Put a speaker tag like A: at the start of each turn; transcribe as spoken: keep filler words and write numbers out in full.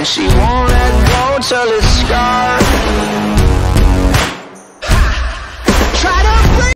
A: and she won't let go till it's scarred.